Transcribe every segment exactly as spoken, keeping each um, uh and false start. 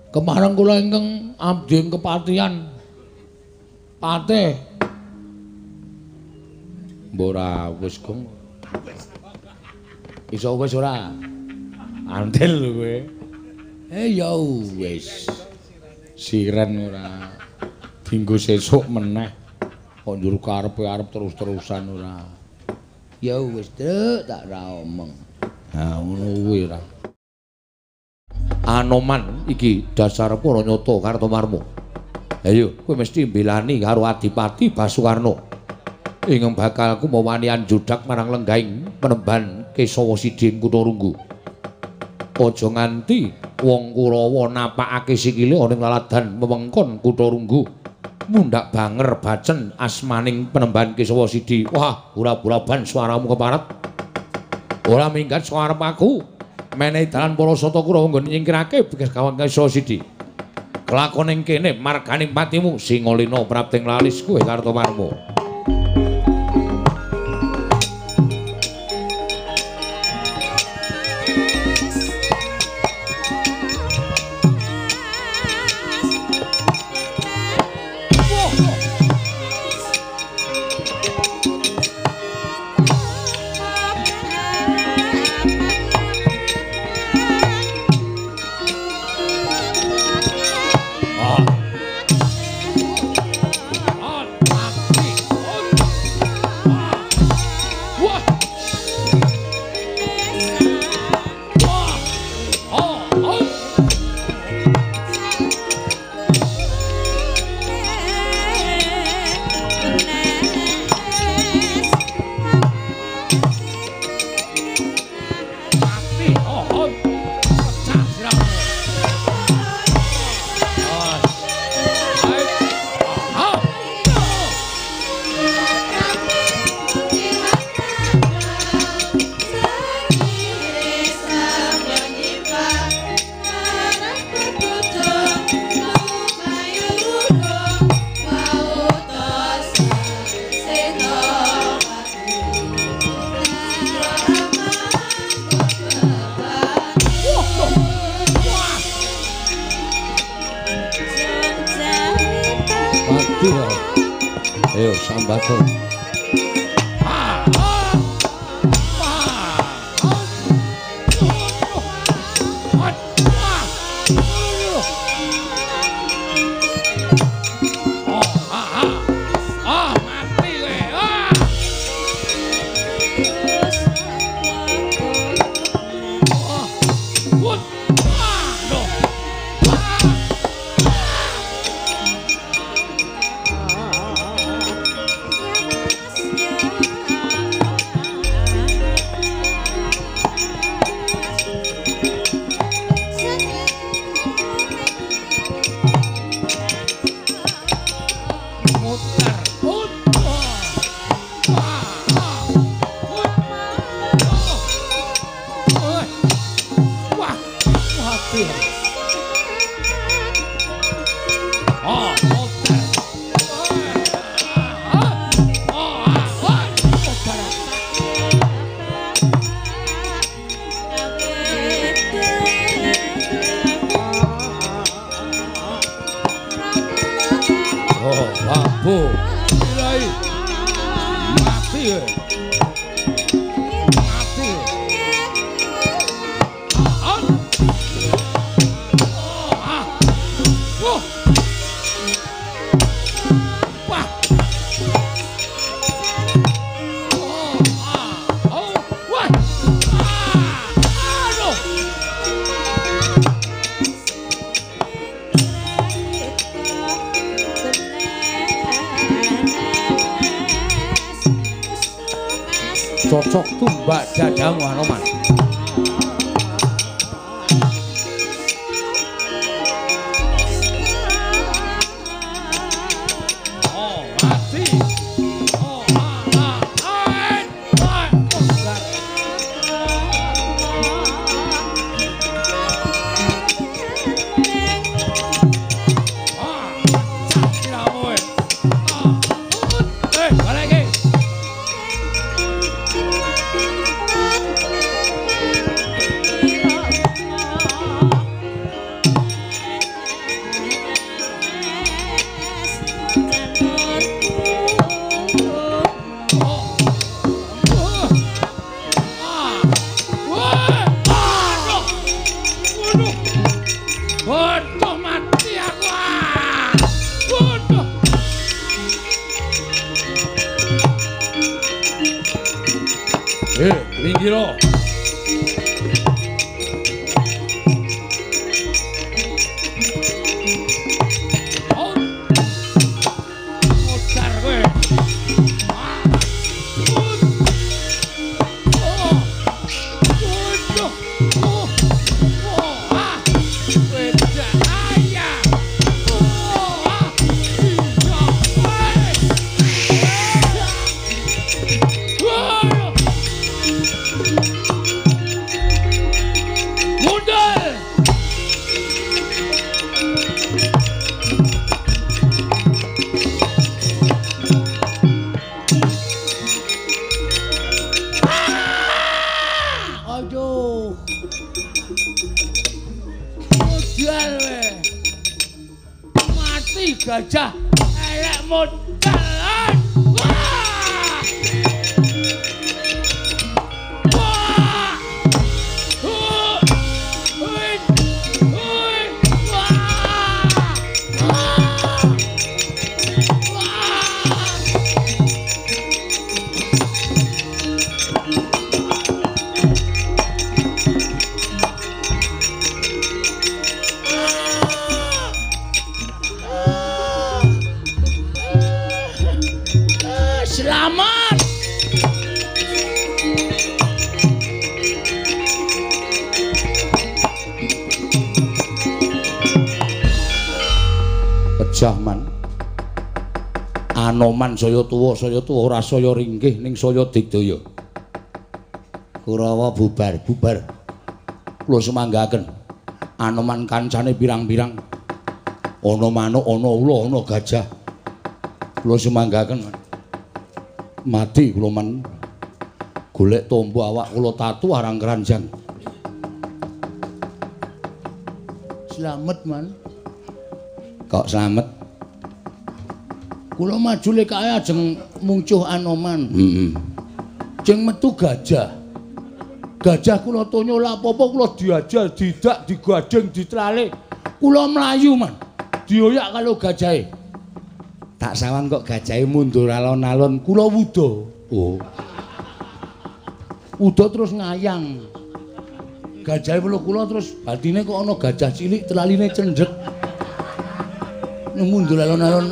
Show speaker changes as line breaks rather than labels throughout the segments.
Kemareng kula ingkang abdi kepatihan. Patih. Mbora wis gong. Iso wis ora? Antil kowe. Eh ya wis. Siren ora. Dinggo sesuk meneh. Kok njur karepe arep terus-terusan ora. Ya wis, Truk, tak ra omong. Ha ngono kuwi ra. Anoman iki dasar para nyata Kartomarma. Ayo, kowe mesti mbelani karo Adipati Basuwarna. Ing bakal kumawani anjudak marang lenggahing penemban Kesawa Sidhi Kutarunggu. Aja nganti wong Kurawa napakake sikile ana ing laladan wewengkon Kutarunggu. Mundak banger bacen asmaning penemban Kesawa Sidhi. Wah, ura-uraban swaramu keparat. Ora minggat suarep aku. Menehi dalan para sata Kurawa nggon nyingkirake bekas kawang Kesawa Sidhi. Kelakoning kene marganing patimu Singalena prapting lalis kowe Kartomarma. Ayo sambato. Cocok tumbak dadamu Anoman. modal we. Mati gajah elek modalan. Wah! Wah! Uh! Ui! Ui! Wah! Wah! Selamat. Pejah man. Anoman saya tuwa, saya tuwa ora saya ringgih ning saya digdaya. Kurawa bubar, bubar. Kula semanggaken. Anoman kancane pirang-pirang. Ana manuk, ana ula, ana gajah. Kula semanggaken. Mati kula men. Golek tombo awak kula tatu arang keranjang. Slamet man. Kok slamet? Kula maju lek kae ajeng mungcuh Anoman. Heeh. Jeng metu gajah. Gajah kula tonyo lha apa-apa kula diajar, didak, digadeng, ditralik. Kula mlayu man. Dioyak karo gajahe. Tak sawang kok gajahe mundur alon-alon kula wuda. Oh. Wuda terus ngayang. Gajahe peluk kula terus batine kok ana gajah cilik telaline cendhek. Mundur alon-alon.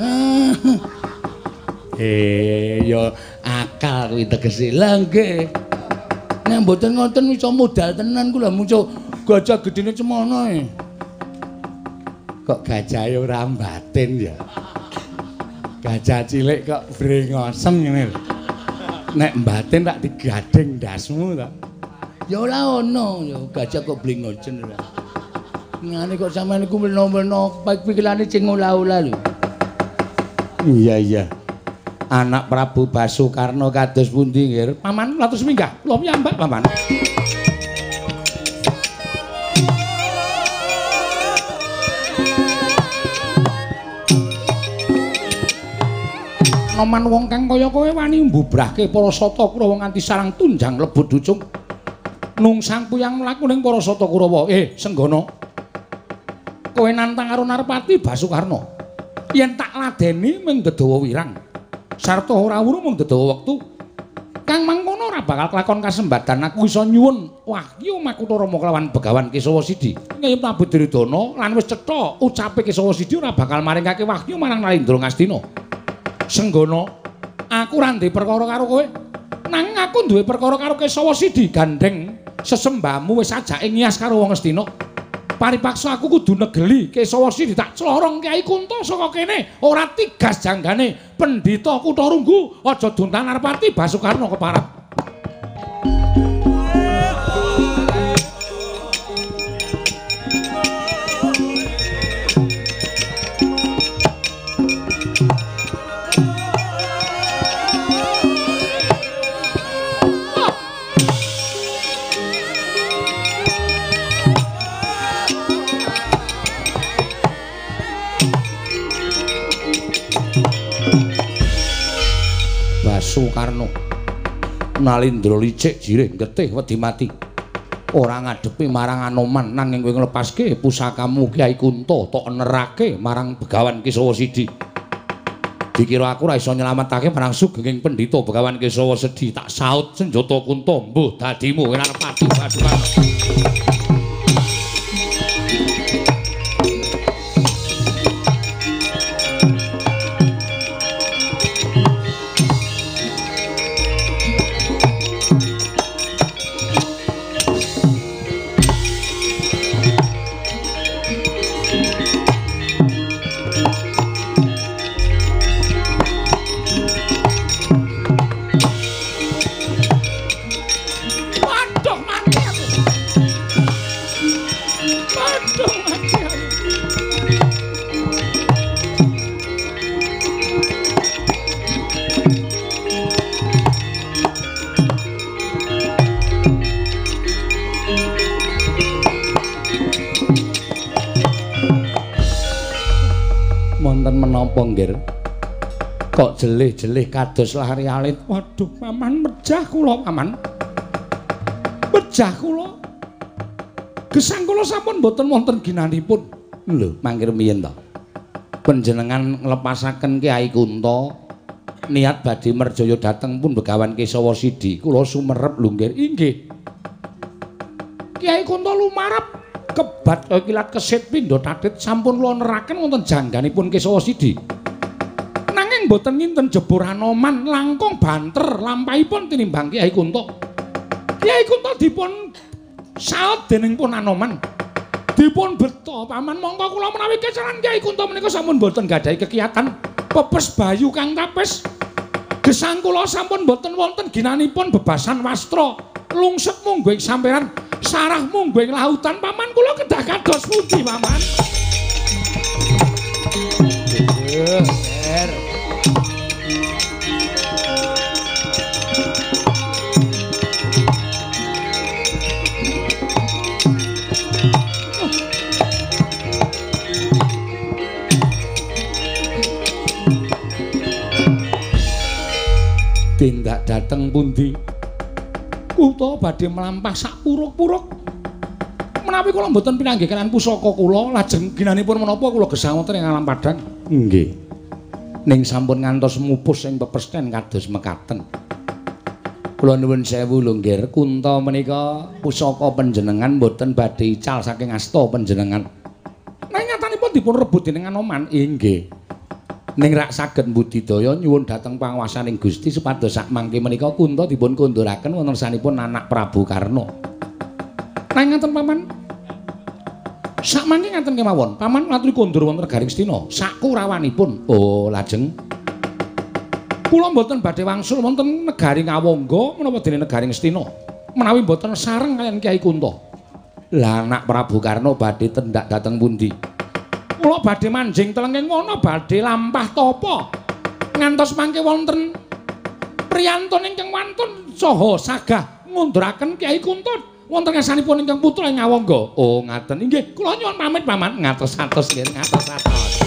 Eh ya akal kuwi tegese. Lah nggih. Nek mboten ngoten iso modal tenan kula muncul gajah gedene cemono e. Kok gajahe ora batin ya. Gajah cilik kok brengosem ngene. Nek batin tak digadeng ndasmu ta. Ya ora ono, ya gajah kok blengojen ora. Ngene kok sampean iku meno-meno pikirane cing olah-olah lho. Iya iya. Anak Prabu Basukarna kados pundi nggih? Paman latus minggah. Kula piyambak, Paman. Noman wong kang kaya kowe wani mbubrahke para sata Kurawa nganti sarang tunjang lebut ducung. Nungsang puyang mlaku ning para sata Kurawa. Eh, Senggana. Kowe nantang karo Narpati Basukarna. Yen tak ladeni mung Dedawa wirang. Sarta ora wurung mung Dedawa wektu. Kang mangkono ora bakal kelakon kasembadan aku iso nyuwun wahyu Makutha Rama kelawan Begawan Kesawa Sidi. Nyai Prabu Duryudana lan wis cetha ucape Kesawa Sidi ora bakal maringake wahyu marang Narendra Ngastina. Senggana, aku ora ndek perkara karo kowe. Nanging aku duwe perkara karo Kesawa Sidi gandeng sesembahmu wis ajake ngias karo wong Astina. Paripaksa aku kudu negeli Kesawa Sidi tak clorong Kyai Kunta saka kene ora tigas janggane Pendhita Kutharunggu aja duntan Narpati Basukarna keparap. Basukarna Nalindra licik jirih getih wedi mati. Ora ngadepi marang Anoman nanging kowe nglepaske pusakamu Kyai Kunta tok nerake marang Begawan Kesawa Sidi. Dikira aku ora iso nyelametake marang sugenging Pendhita Begawan Kesawa Sidi tak saut senjata Kunta mbuh dadimu Narpati Basukarna. wonten menapa nggih? Kok jelih-jelih kados lari alit. Waduh, paman mejah kula, paman. Mejah kula. Gesang kula sampun boten wonten ginanipun. Lho, mangkir miyen to? Panjenengan nglepasaken Kyai Kunto niat badhe merjaya dhateng pun Begawan Kesawa Sidi. Kula sumerep lho nggih. Inggih. Kyai Kunto lumarep kebat kaya kilat kesit pindha tatit sampun kula neraken wonten jangganipun Kesawa Sidi. Nanging boten nginten jebur Anoman langkung banter lampahipun tinimbang Kyai Kunto. Kyai Kunto dipun saot dening pun Anoman. Dipun beto paman mongko kula menawi kecaran Kyai Kunto menika sampun boten gadahi kekiyatan pepes bayu kang tapis. Gesang kula sampun boten wonten ginanipun bebasan wastra. Lungset munggo ing samperan, sarah munggo ing lautan paman kula kedah kados pundi paman. Ger. Tindak dateng pundi? Kutha badhe mlampah sak puruk-puruk. Menawi kula mboten pinanggih kalian pusaka kula, lajeng ginanipun menapa kula gesang wonten ing alam padang? Nggih. Ning sampun ngantos mupus ing pepesten kados mekaten. Kula nuwun sewu lho nggih, Kunto menika pusaka panjenengan mboten badhe ical saking asta panjenengan. Nanging nyatanipun dipun rebut dening Anoman. Inggih. Ning rak saged mbudidaya nyuwun dhateng panguwasaning Gusti supados sak mangke menika Kunto dipun konduraken wonten sanipun anak Prabu Karna. Nanging ngaten paman. Sak mangke ngaten kemawon, paman ngaturi kondur wonten Negaring Stina sakurawanipun. Oh, lajeng kula mboten badhe wangsul wonten Negari Ngawangga menapa dene Negaring Stina. Menawi mboten sareng kaliyan Kyai Kunto. Lah anak Prabu Karna badhe tendak dhateng pundi? Kula badhe manjing telenging wana badhe lampah tapa ngantos mangke wonten priyantun ingkang wantun saha sagah ngunduraken Kyai Kunto wonten ngasanipun ingkang putra ing Ngawangga. Oh ngaten inggih kula nyuwun pamit paman ngatos-atos nggih ngatos-atos.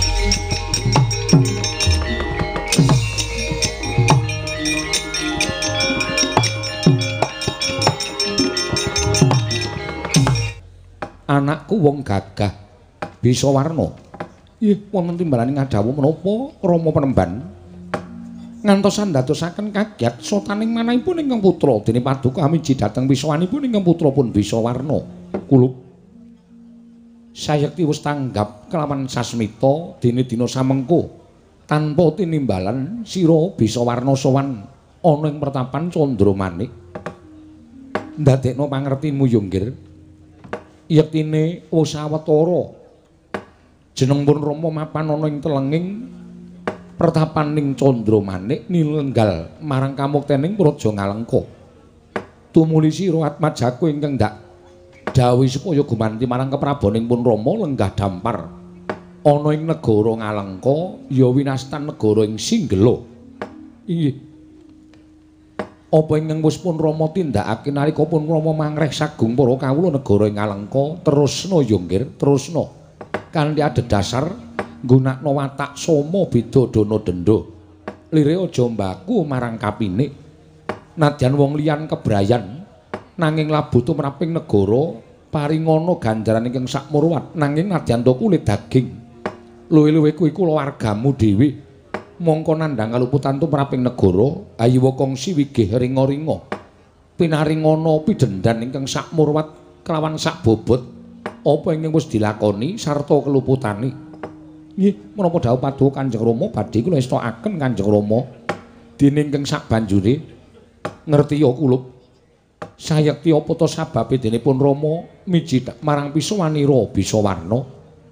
Anakku wong gagah bisa warna. Ih, wonten timbalaning ngadawu menapa Rama Penemban ngantosan dadosaken kagiat sotaning manahipun ingkang putra dene paduka amiji dhateng wiswanipun ingkang putra pun bisa warna. Kulup sayekti wis tanggap kelawan sasmita dene dina samengko tanpa tinimbalan sira bisa warna sowan ana ing pertapan Candramanik. Ndadekno pangertimu yo nggih. Yektine usawetara jeneng pun Rama mapan ana ing telenging pertapaning Candramanik nilenggal marang kamuktening Praja Ngalengka. Tumuli sira Atmajaku ingkang ndak dawuh supaya gumanti marang keprabaning pun Rama lenggah dampar ana ing negara Ngalengka ya winastan negara ing Singgela. Inggih. Apa ingkang wis pun Rama tindakake nalika pun Rama mangreh sagung para kawula negara ing Ngalengka terusna ya nggih, terusna. Kanthi adhedhasar nggunakna watak soma beda dana denda lire aja mbaku marang kapinik nadyan wong liyan kebrayan nanging labuh tumraping negara paringana ganjaran ingkang sakmurwat nanging nadyan to kulit daging luwih-luwih kuwi kulawargamu dhewe mongko nandhang kaluputan tumraping negara ayiwa kongsi wigih ringa-ringa pinaringana pidendhan ingkang sakmurwat kelawan sak bobot apa ingkang wis dilakoni sarta keluputane. Nggih, menapa dawuh paduka Kanjeng Rama badhe kula estakaken Kanjeng Rama dene ingkang sabanjure ngerti ya kulup. Sayekti apa to sababe dene pun Rama miji marang Piswanira Bisawarna.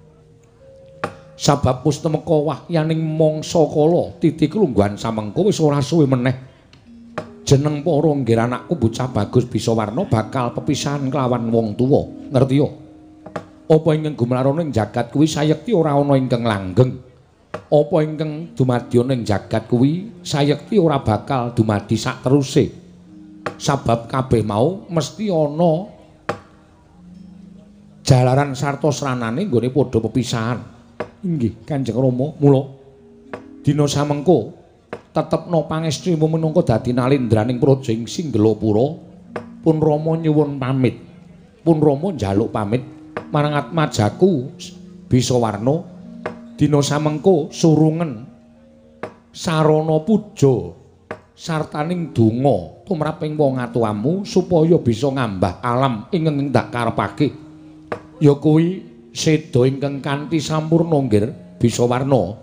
Sabab wis temeka wahyaning mangsa kala titik lungguhan samengko wis ora suwe meneh. Jeneng para nggih anakku bocah bagus Bisawarna bakal pepisahan kelawan wong tuwa. Ngerti ya? Apa ingkang gumlarana ing jagat kuwi sayekti ora ana ingkang langgeng. Apa ingkang dumadya ning jagat kuwi sayekti ora bakal dumadi sak teruse. Sabab kabeh mau mesti ana jalaran sarta sranane nggone padha pepisahan. Inggih Kanjeng Rama, mula dina samengko tetepna pangestrimu minangka dadi nalindraning praja ing Singgelapura. Pun Rama nyuwun pamit. Pun Rama njaluk pamit marang Atmajaku Bisawarna dina samengko surungen sarana puja sartaning donga tumraping wong atuwamu supaya bisa ngambah alam ingkang ndak karepake. Ya kuwi seda ingkang kanthi sampurna nggih Bisawarna.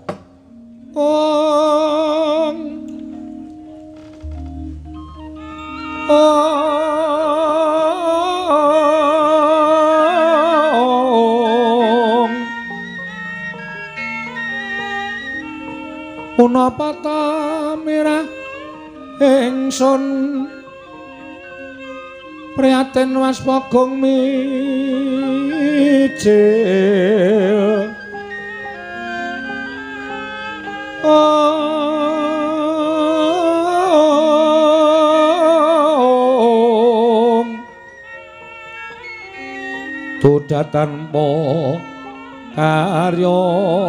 Ong Ong Punapa ta mirah ingsun prihatin waspagong mijil Om Tuda tanpa karya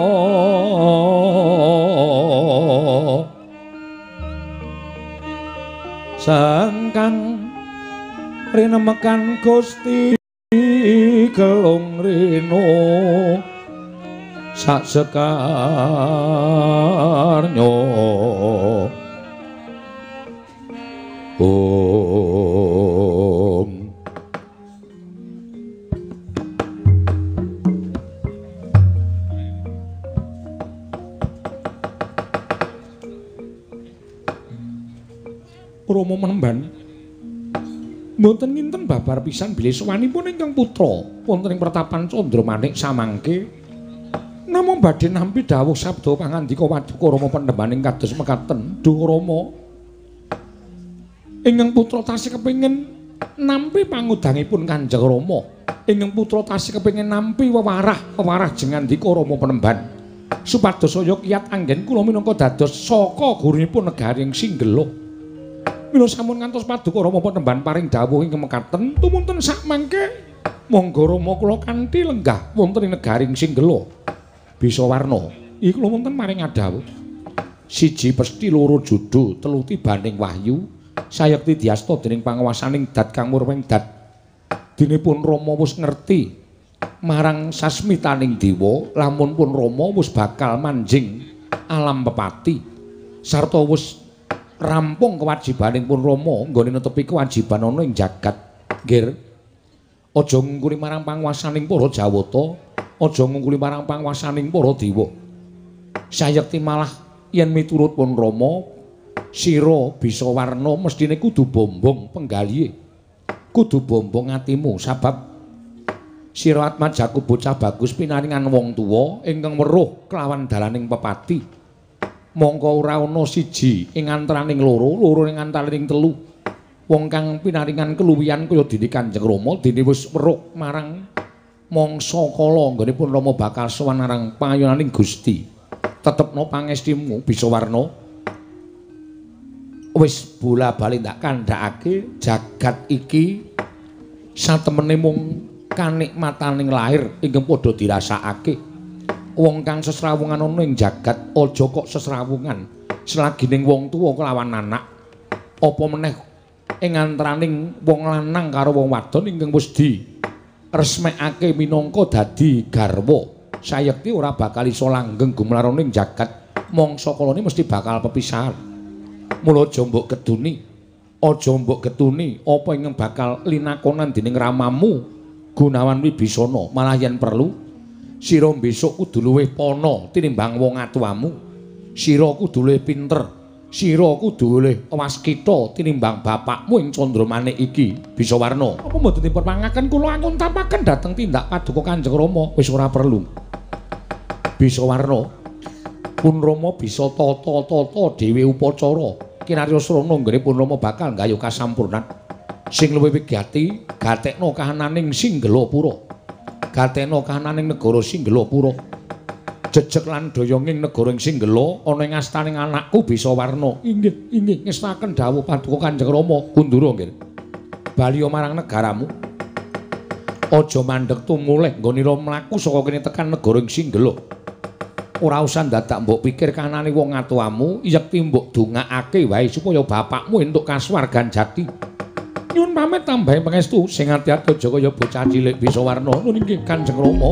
sangkang rinemekan Gusti gelung rino sak sekarnya Om Rama Panembahan mboten nginten babar pisan bilih sowanipun ingkang putra wonten ing pertapan Candramanik samangke namung badhe nampi dawuh sabda pangandika Paduka Rama Panembahan ing kados mekaten. Duh Rama ingkang putra tasih kepengin nampi pangudangipun Kanjeng Rama. Ingkang putra tasih kepengin nampi wewarah wewarah jengandika Rama Panembahan supados saya kiyat anggen kula minangka dados saka gurunipun negari ing Singgela. Mila sampun ngantos Paduka Rama Panembahan paring dawuh ingkang mekaten tumunten sak mangke monggo Rama kula kanthi lenggah wonten ing negari ing Singgela. Bisawarna iki kula wonten maring dawuh siji pesti loro judo telu tibaning wahyu sayekti diasta dening panguwasaning dat kang murweng dat dinipun Rama wis ngerti marang sasmitaning dewa lamun pun Rama wis bakal manjing alam pepati sarta wis rampung kewajibaning pun Rama nggone netepi kewajiban ana ing jagat. Nggih. Aja ngungkuli marang panguwasaning para Jawata, aja ngungkuli marang panguwasaning para dewa. Sayekti malah yen miturut pun Rama, sira Bisawarna mestine kudu bombong penggalihe. Kudu bombong atimu sabab sira Atmajaku bocah bagus pinaringan wong tuwa ingkang weruh kelawan dalaning pepati. Mongko ora ana siji ing antaraning loro, loro ing antaraning telu. Wong kang pinaringan keluwihan kaya dene Kanjeng Rama dene wis weruh marang mangsa kala nggonipun Rama bakal sowan marang pangayonaning Gusti. Tetepno pangestimu Bisawarna. Wis bola-bali ndak kandhakake jagat iki satemene mung kanikmataning lahir ingkang padha dirasakake. Wong kang sesrawungan ana ing jagat aja kok sesrawungan selagining wong tuwa kelawan anak apa meneh ing antaraning wong lanang karo wong wadon ingkang wis diresmekake minangka dadi garwa sayekti ora bakal iso langgeng gumlarane ing jagat mangsa kalane mesti bakal pepisahan. Mula aja mbok keduni aja mbok ketuni apa ingkang bakal linakonan dening ramamu Gunawan Wibisana malah yen perlu sira besok kudu luwih pana tinimbang wong atuwamu. Sira kudu luwih pinter. Sira kudu luwih waskita tinimbang bapakmu ing Candramanik iki, Bisawarna. Apa mboten dipun pangaken kula anguntapaken dhateng tindak Paduka Kanjeng Rama wis ora perlu. Bisawarna. Pun Rama bisa tata-tata dhewe upacara. Kinarya srana nggone pun Rama bakal nggayuh kasampurnan. Sing luwih wigati gatekna kahananing Singgelapura. Gatena kahananing negara Singgelapura. Jejeg lan doyonging negara ing Singgela ana ing astaning anakku Bisawarna. Inggih, inggih ngestaken dawuh Paduka Kanjeng Rama. Kundura nggih. Baliya marang negaramu. Aja mandheg tumuleh nggonira mlaku saka kene tekan negara ing Singgela. ora usah dadak mbok pikir kanane wong atuamu, yekti mbok dongakake wae supaya bapakmu entuk kasuwargan jati. Nyuwun pamit tambahi pangestu sing ati-ati aja kaya bocah cilik bisa warna nuwun inggih Kanjeng Rama.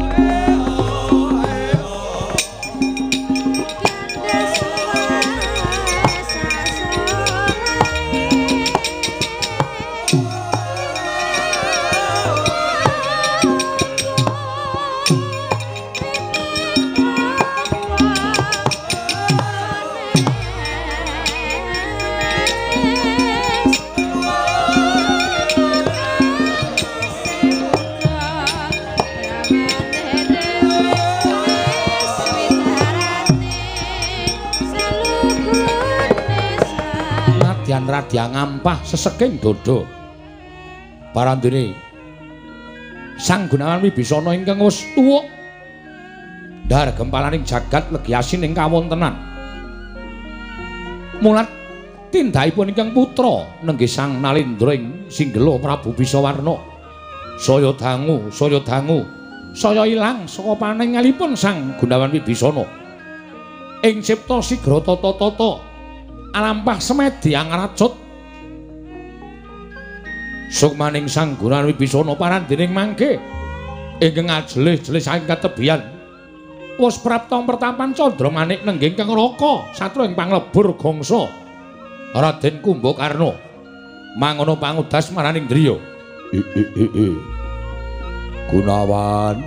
Radya ngampah seseking dodo parandene Sang Gunawan Wibisana ingkang wis tuwa ndar gempalaning jagat legyasin ing kawontenan mulat tindhaipun ingkang putra nenggih Sang Nalendra ing Singgela Prabu Bisawarna saya dangu saya dangu saya ilang saka paninggalipun Sang Gunawan Wibisana ing cipta sigra tata-tata alampah semedi angracut sukmaning Sang Gunawan Wibisana parandening mangke ingkang ajelih-jelih saking katebian wis prapta pertapan Candramanik nengging Kang Raka satru ing panglebur gangsa Raden Kumbakarna mangono pangudas maraning Driya Gunawan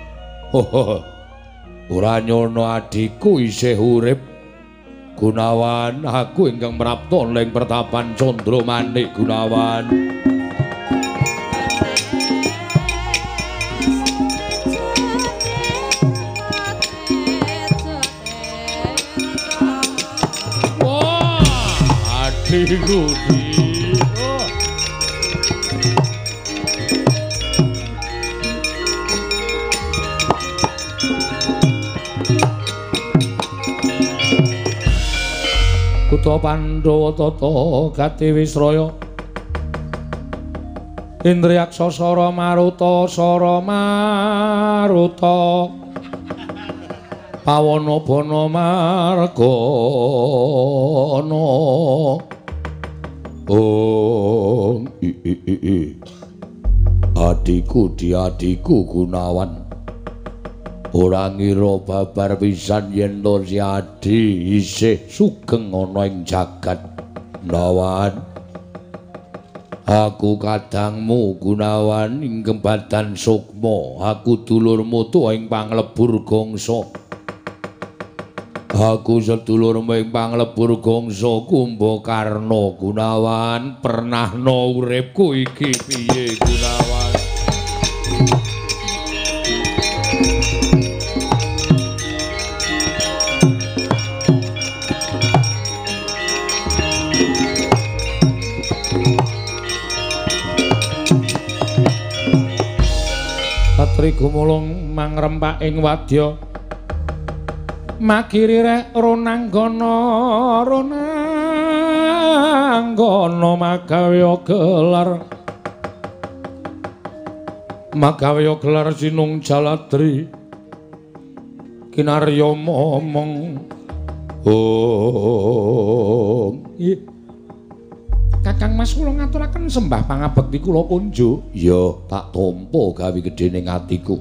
ora nyono adikku isih urip Gunawan, aku ingkang merapta ning pertapan Candramanik Gunawan. Wah, adikku di. Kutha Pandhawa tata gati Wisraya Indriyaksa Sara Maruta Sara Maruta Pawana Bana Margana Oh i i i i Adiku di adiku Gunawan ora ngira babar pisan yen to si Adi isih sugeng ana ing jagat Gunawan. Aku kadangmu Gunawan ing kembadan sukma, aku dulurmu tuwa ing panglebur gangsa. Aku sedulurmu ing panglebur gangsa Kumbakarna Gunawan, pernahna uripku iki piye Gunawan? Satri gumulung mangrempak ing wadya makiri rek ronanggana ronanggana magawya gelar magawya gelar sinung jaladri kinarya momong oh iya Kakang Mas kula ngaturaken sembah pangabekti kula kunjuk. Ya, tak tampa gawe gedhening atiku.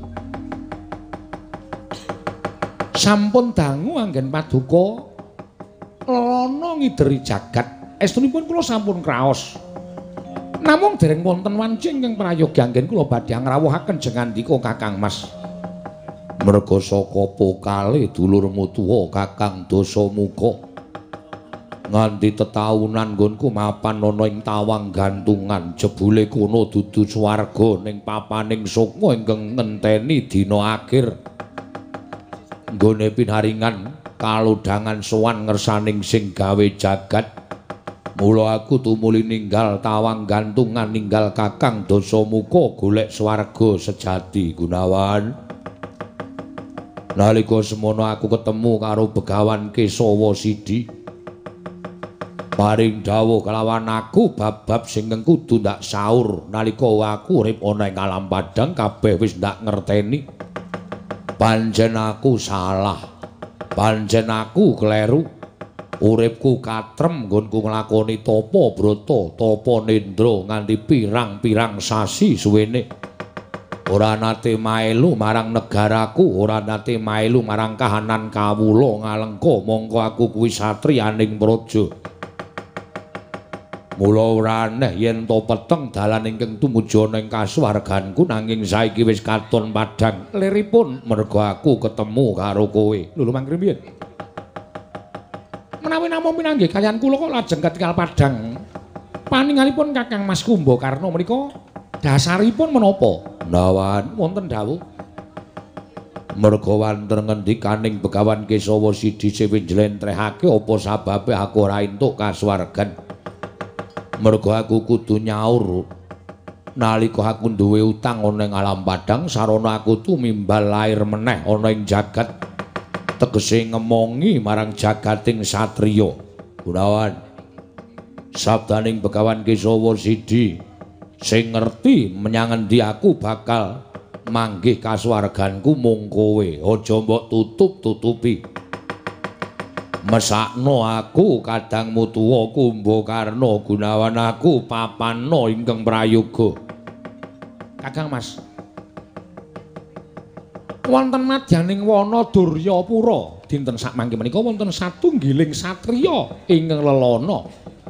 Sampun dangu anggen paduka lana ngideri jagat. Estunipun kula sampun kraos. Namung dereng wonten wanci ingkang prayogi anggen kula badhe ngrawuhaken jengandika Kakang Mas. Merga saka pokale dulurmu tuwa Kakang Dasamuka. Nganti tetaunan nggonku mapan ana ing tawang gantungan jebule kono dudu swarga ning papaning sukma ingkang ngenteni dina akhir nggone pinaringan kalodhangan sowan ngersaning sing gawe jagat mula aku tumuli ninggal tawang gantungan ninggal Kakang Dasamuka golek swarga sejati Gunawan. Nalika semono aku ketemu karo Begawan Kesawa Sidi paring dawuh kelawan aku bab-bab sing kudu ndak saur nalika aku urip ana ing alam padang kabeh wis ndak ngerteni pancen aku salah Pancen aku kleru. Uripku katrem nggonku nglakoni tapa brata, tapa nendra nganti pirang-pirang sasi suwene. Ora nate maelu marang negaraku, ora nate maelu marang kahanan kawula ngalengka, mongko aku kuwi satriyaning praja. Mula ora aneh yen to peteng dalan ingkang tumuju ana ing kasuwarganku, nanging saiki wis katon padhang liripun merga aku ketemu karo kowe. Lho lho mangkene piye? Menawi namung pinanggih kaliyan kula kok lajeng ketingal padhang paningalipun Kakang Mas Kumbakarna menika dasaripun menapa? Nawan wonten dawuh merga wonten ngendikaning Begawan Kesawa Sidi Sewe njlentrehake apa sababe aku ora entuk kasuwargan. Merga aku kudu nyaur nalika aku duwe utang ana ing alam padhang sarana aku tumimbal lair meneh ana ing jagat tegese ngemongi marang jagating satriya. Gunawan sabdaning Begawan Kesawa Sidi sing ngerti menyang endi aku bakal manggih kasuwarganku mung kowe. Aja mbok tutup-tutupi. Mesakno aku kadangmu tuwa Kumbakarna, Gunawan aku papanna ingkang prayoga. Kakang Mas, wonten madyaning wana Duryapura dinten sakmangke menika wonten satunggiling satriya ingkang lelana.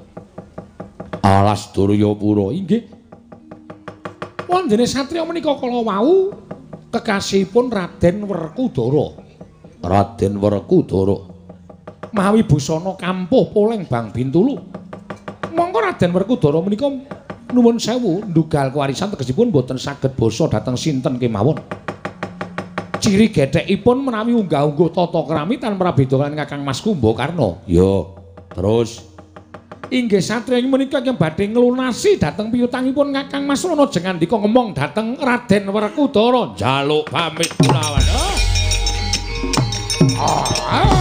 Alas Duryapura inggih. Wondene satriya menika kala wau kekasihipun Raden Werkudara. Raden Werkudara mawi busana kampuh poleng Bang Bintulu. Mongko Raden Werkudara menika nuwun sewu ndugal kewarisan tegesipun boten saged basa dhateng sinten kemawon. Ciri gethekipun menawi unggah-ungguh tata krami tanpa beda kaliyan Kakang Mas Kumbakarna. Ya, terus inggih satriya menika ingkang badhe nglunasi dhateng piyutangipun Kakang Mas Rana jengan dika ngomong dhateng Raden Werkudara njaluk pamit Gunawan. Oh. Ah.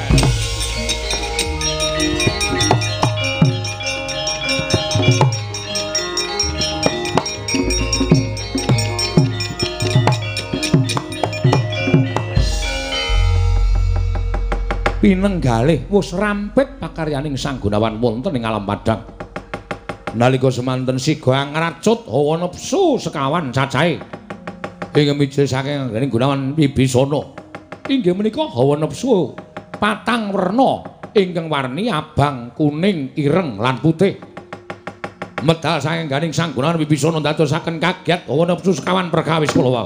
Pinenggalih wis rampet pakaryaning Sang Gunawan wonten ing alam padhang. Nalika semanten siga ngracut hawa nepsu sekawan cacahe. Ing mijil saking anggening Gunawan Wibisana. Inggih menika hawa nepsu patang werna ingkang warni abang, kuning, ireng lan putih. Medal saking anggening Sang Gunawan Wibisana ndadosaken kagiat hawa nepsu sekawan perkawis kula wau.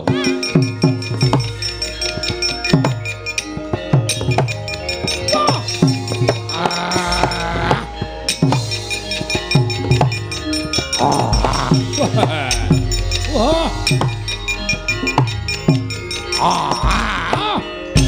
Wah. Ah.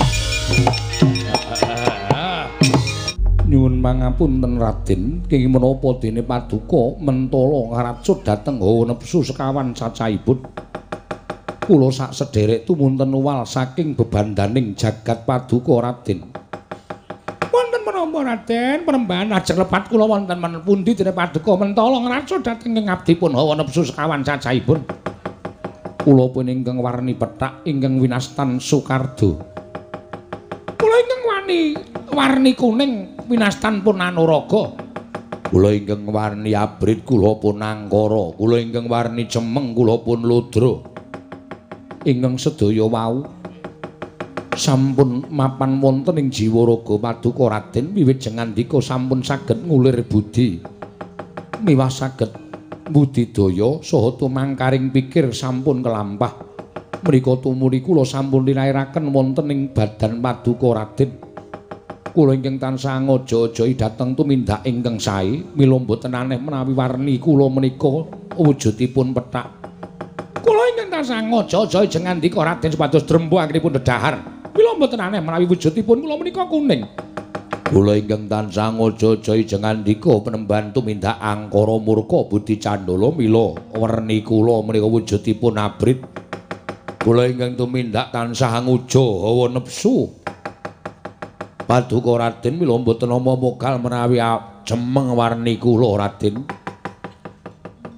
Nyuwun pangapunten Raden, kenging menapa dene Paduka mentala ngaracut dhateng hawa nepsu sekawan cacahipun. Kula sak sederek tumunten uwal saking bebandaning jagat Paduka Raden. Wonten menapa Raden penembahan ajeng lepat kula wonten men pundi dene Paduka mentala ngaracut dhateng ing abdipun hawa nepsu sekawan cacahipun. Kula pun ingkang warni pethak ingkang winastan Sukardo. Kula ingkang wani warni kuning winastan pun Anuraga. Kula ingkang warni abrit kula pun Angkara. Kula ingkang warni cemeng kula pun Ludra. Ingkang sedaya wau sampun mapan wonten ing jiwa raga Paduka Raden wiwit jengandika sampun saged ngulir budi miwah saged budidaya saha tumangkaring pikir sampun kelampah. Mrika tumuli kula sampun lirairaken wonten ing badan Paduka Raden. Kula ingkang tansah ngaja-ajahi dhateng tumindak ingkang sae, mila boten aneh menawi warni kula menika wujudipun pethak. Kula ingkang tansah ngaja-ajahi jengandika Raden supados drempo anggenipun dedahar, mila boten aneh menawi wujudipun kula menika kuning. Kula ingkang tansah ngaja-ajahi jengandika penembahan tumindak Angkara murka Budi Candala, mila werni kula menika wujudipun abrit. Kula ingkang tumindak tansah nguja hawa nepsu Paduka Raden, mila mboten nama mokal menawi cemeng warni kula Raden.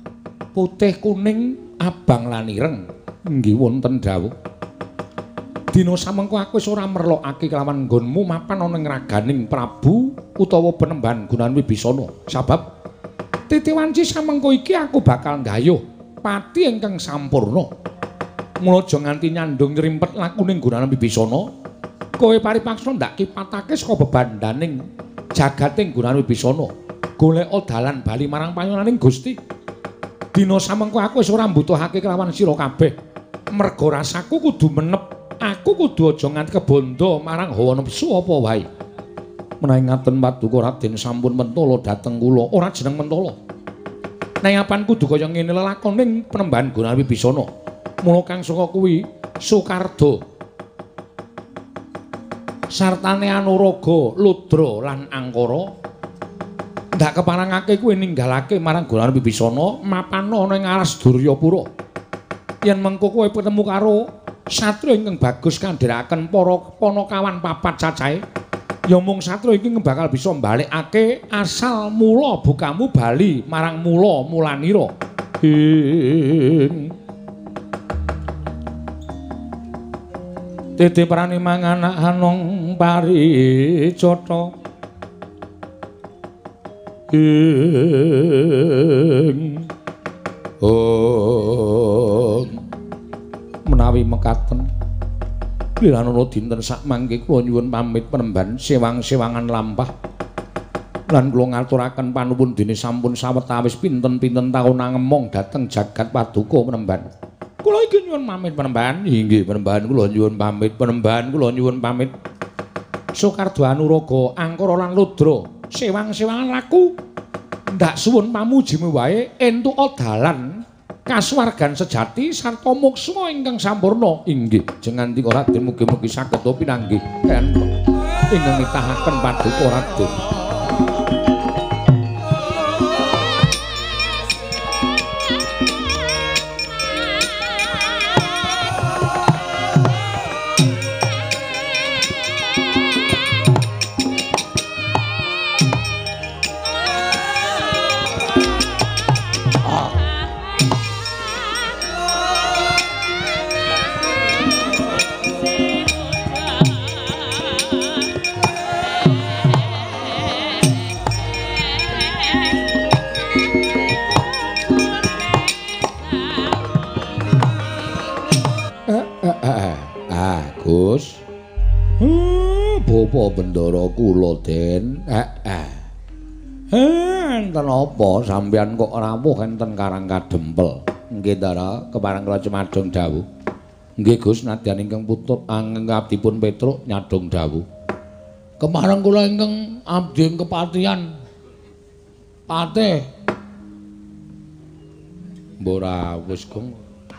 Putih, kuning, abang lan ireng inggih wonten dawuh. Dina samengko aku wis ora merlokake kelawan nggonmu mapan ana ing raganing Prabu utawa Penemban Gunan Wibisana. Sabab titi wanci samengko iki aku bakal nggayuh pati ingkang sampurna. Mula aja nganti nyandung nyrimpet lakuning Gunan Wibisana. Kowe paripaksa ndak kipatake saka bebandaning jagating Gunan Wibisana. Golek dalan bali marang panyonaning Gusti. Dina samengko aku wis ora mbutuhake kelawan sira kabeh. Merga rasaku kudu menep. Aku kudu aja nganti kebondo marang hawa nepsu apa wae. Menawi ngaten Paduka Raden sampun mentala dhateng kula, ora jeneng mentala. Nayapan kudu kaya ngene lelakoning Penemban Gunan Wibisana. Mula kang saka kuwi Sukarda. Sartane Anuraga, Ludra lan Angkara ndak keparangake kuwi ninggalake marang Gunan Wibisana mapana ana ing alas Duryapura. Yen mengko kowe ketemu karo satria ingkang bagus kandhiraken para panakawan papat cacahe, ya mung satria iki bakal bisa mbalekake asal mula bukamu bali marang mula mulanira. Titi prani manganak anong paricata. Oh, menawi mekaten liranana dinten sak mangke kula nyuwun pamit Penemban sewang-sewangan lampah lan kula ngaturaken panuwun dene sampun sawetawis pinten-pinten taun angemong dhateng jagat Paduka Penemban. Kula iki nyuwun pamit Penemban. Inggih Penemban kula nyuwun pamit Penemban kula nyuwun pamit. Sukarda Anuraga, Angkara lan Ludra sewang-sewangan laku ndak suwun pamujimu wae entuk dalan kasuwargan sejati sarta moksma ingkang sampurna. Inggih, jengantika Raden mugi-mugi saged pinanggih kan ingkang nitahaken Paduka Raden. Bapa Bendara kula Den. Heeh. Eh, enten apa sampeyan kok rawuh enten Karang Kadempel? Nggih Ndara, kepareng kula cumadung dawuh. Nggih Gus, nadyan ingkang putut angabdipun Petruk nyadong dawuh. Kepareng kula ingkang abdi kepatihan. Patih. Mbora wis Gong.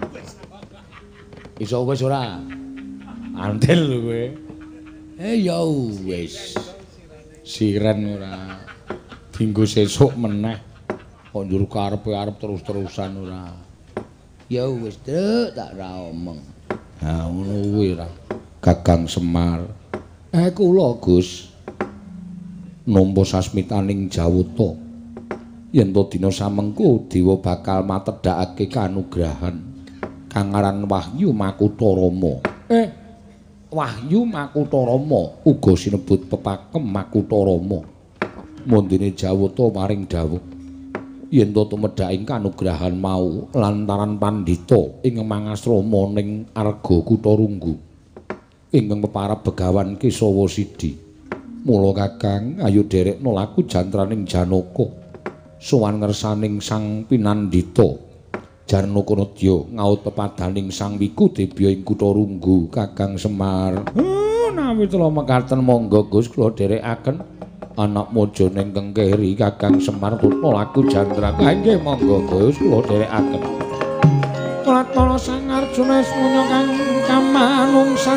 Iso wis ora? Antil lho kowe. Eh ya wis. Siren ora. Dinggo sesuk meneh. Kok njur karep-arep terus-terusan ora. Ya wis, Truk, tak ra omong. Ha ngono kuwi ra. Gagang Semar. Eh kula, Gus. Nampa sasmitaning Jawata. Yen to dina samengko dewa bakal matedhakake kanugrahan kang aran Wahyu Makutarama. Eh Wahyu Makutarama uga sinebut pepakem Makutarama. Mundine Jawata maring dawuh yen to tumedhaking kanugrahan mau lantaran pandhita ing mangasrama ning Arga Kutarunggu ingkang peparab Begawan Kesawa Sidi. Mula Kakang ayo derekno laku jantraning Janaka sowan ngersaning Sang Pinandhita. Janaka Nadya ngaut pepadaning Sang Wikudebya ing Kutarunggu. Kakang Semar. Oh, nawi tela mekaten monggo Gus kula dherekaken anak mojone ingkang keri Kakang Semar tutna laku jantra. Nggih monggo Gus kula dherekaken. Pratana Sang Arjuna Smunya kang kamanungsan.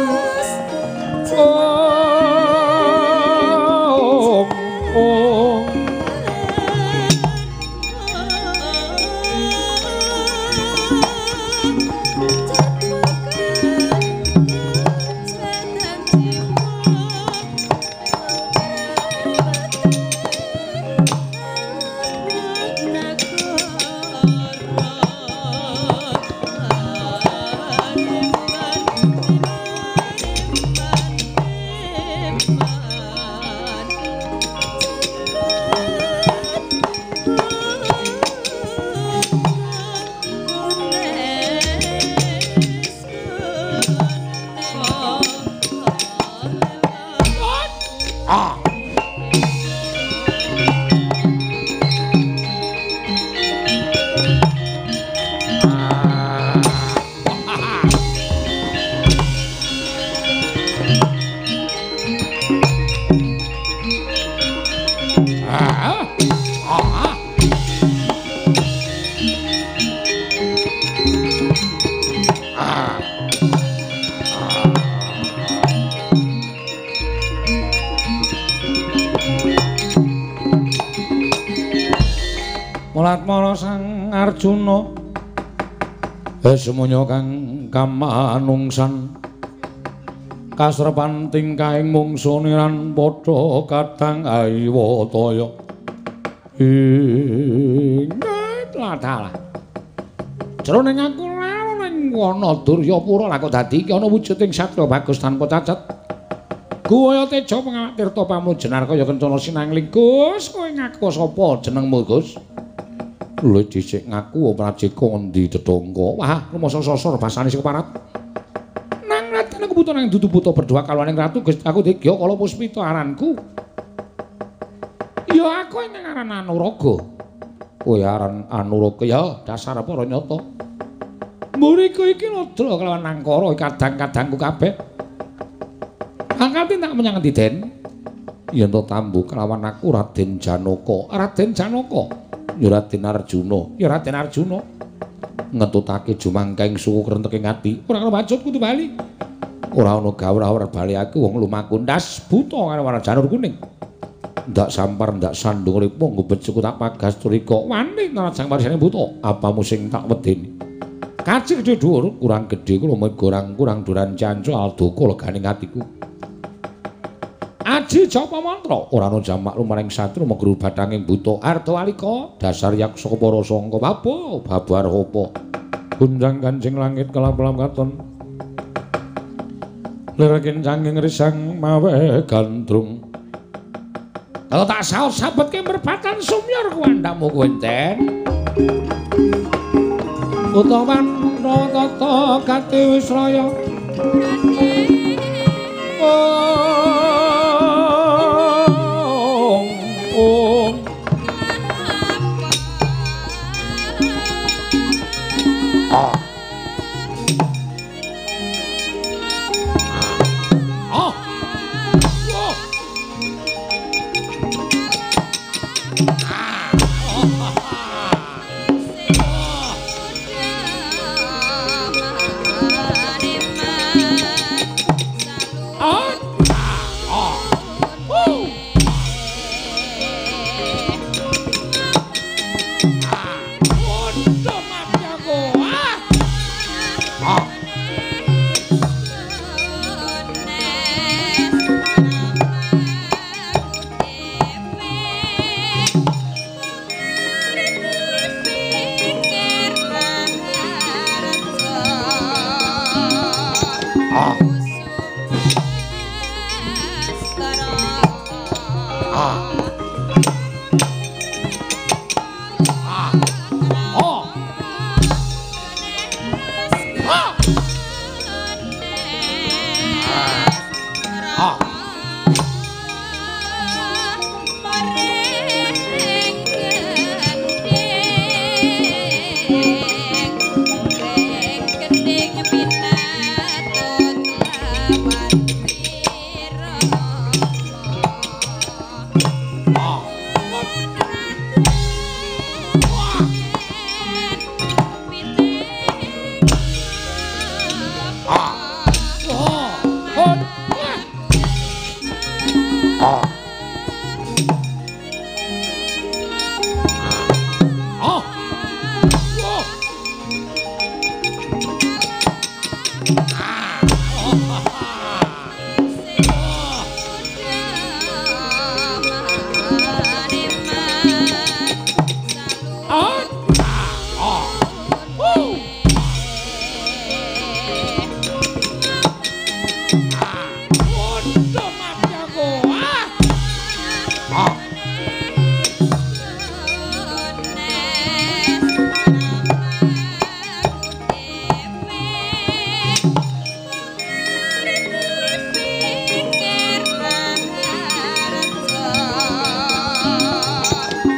Oh, oh. Ah. Mulatmana Sang Arjuna semuanya kang kamanungsan kasrepan tingkahing mungsuniran padha kadang ayiwataya ingat latala jroning aku ning wana Duryapura lak dadi iki ana wujuding satya bagus tanpa cacat Guwaya Teja pengawak tirta pamujenar kaya kencana sinangling Gus kowe ngaku sapa jenengmu Gus lho dhisik ngaku prajeka endi tetangga wah rumasa sosor basane sing keparat nang raden aku buta nang dudu buta berdua kalwaning ratu Gus aku Degya Kala Puspita aranku ya aku ning aran Anuraga kowe aran Anuraga ya dasar para nyata mriku iki Nadra kelawan Nangkara kadang-kadangku kabeh angkati tak menyang endi Den yen to tambu kelawan aku Raden Janaka Raden Janaka ya Raden Arjuna ya Raden Arjuna ngetutake jumangkaing suku krenteking ati ora karo maksud kudu bali ora ana gawe ora bali aku wong lumaku ndas buta karo warna janur kuning ndak sampar ndak sandung ripo ngubet suku tak pagas turika wani narajang parisane buta apamu sing tak wedeni kaci gedhe dhuwur kurang gedhe kula gorang kurang duran canco aldoko legane atiku Aji japa mantra ora ana jamak lumaring satru meguru bathanging buta Artawalika dasar yaksa para sangka babo babar hopo gunjang kancing langit kelam-kelam katon lirakin canging risang mawe gandrung kalau tak saos sabetke merpatan sumyor kuwandamu kowe enten utawan tata gati wisraya oh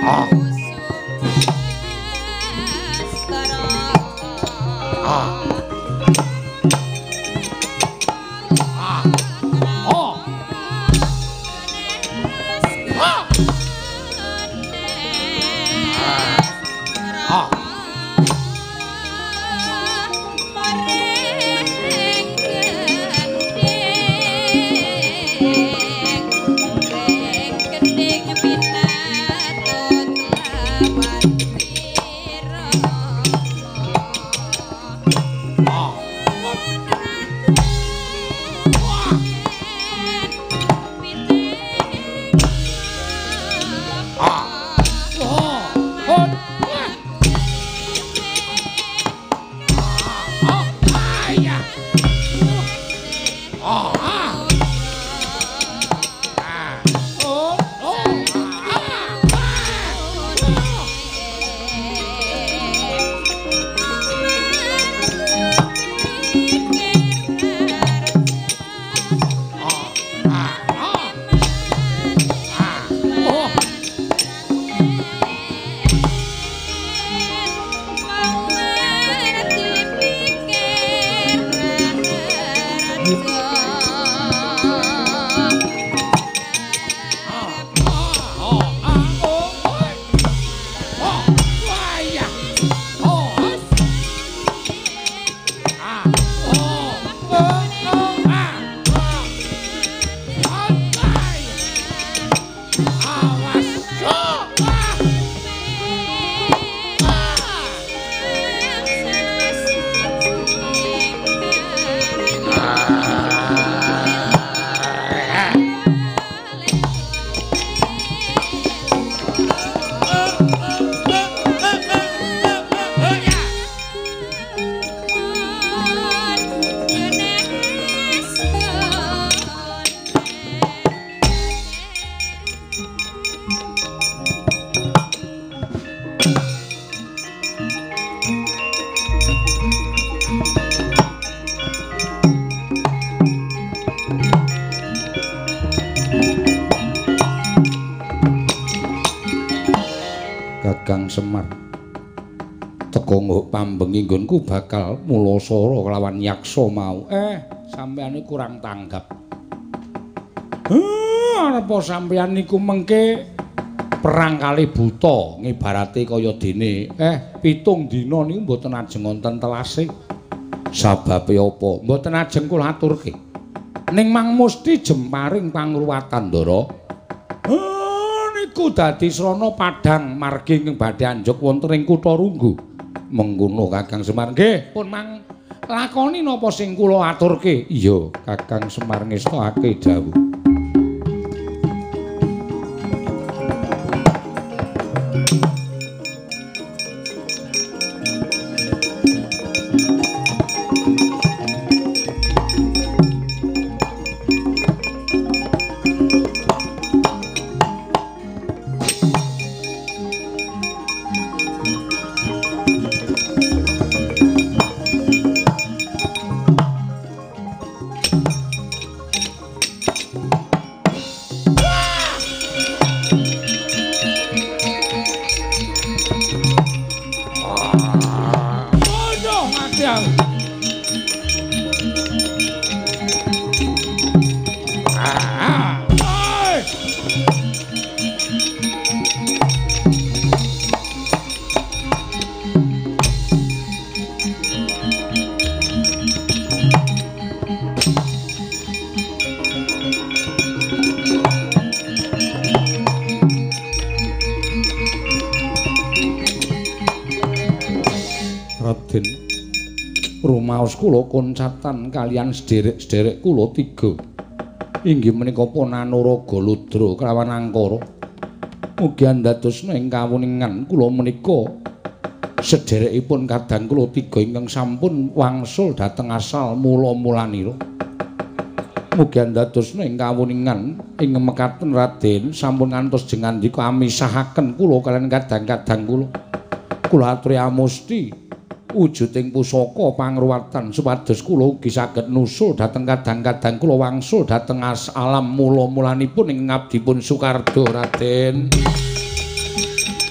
Kakang Semar teko nguk pambengi nggonku bakal mulasara kelawan yaksa mau. Eh, sampeyan iki kurang tanggap. Heh, arepa sampeyan niku mengke perang kalih buta ngibarate kaya dene eh pitung dina niku mboten ajeng wonten telase. Sababe apa? Mboten ajeng kula aturke. Ning mang musti jemparing pangruwatan Ndara. Niku dadi srana padhang margi ing badhe anjuk wonten ing Kutha Runggu. Mengkono Kakang Semar. Nggih, pun mang lakoni napa sing kula aturke? Iya, Kakang Semar ngestokake dawuh. Rumaos kula koncatan kalian sederek-sederek kula tiga. Inggih menika Ponanaraga Ludra kelawan Angkara. Mugi andadosna ing kawuningan kula menika sederekipun kadang kula tiga ingkang sampun wangsul dhateng asal mula-mulanira. Mugi andadosna ing kawuningan ing mekaten Raden sampun ngantos jengandika amisahaken kula kalian kadang-kadang kula. Kula aturi amusti wujuding pusaka pangruwatan supados kula ugi saged nusul dhateng kadang-kadang kula wangsul dhateng alam mula-mulanipun ing ngabdipun Sukardo Raden.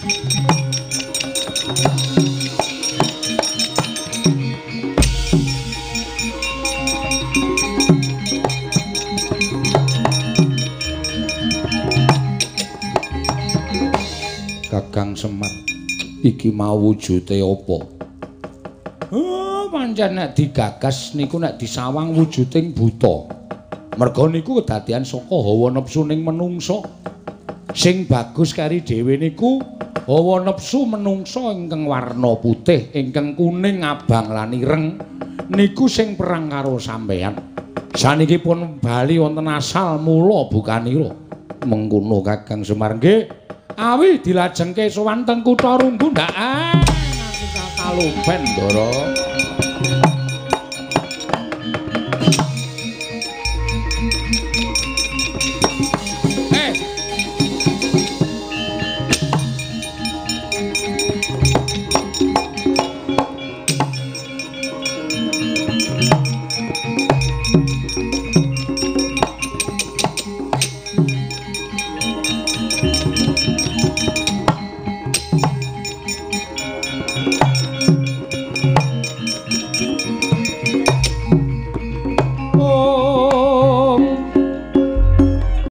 Semar. Iki mau wujude apa? Oh, pancen nek digagas niku nek disawang wujuding buta. Merga niku kedadian saka hawa nepsuning menungsa. Sing bagus kari dhewe niku hawa nepsu menungsa ingkang warna putih, ingkang kuning, abang lan ireng niku sing perang karo sampeyan. Saniki pun bali wonten asal mula bukanira. Mengkono Kakang Semar nggih. Awi dilajengke sowan teng kutha Runggu ndak ah nganti kalumpen Ndara.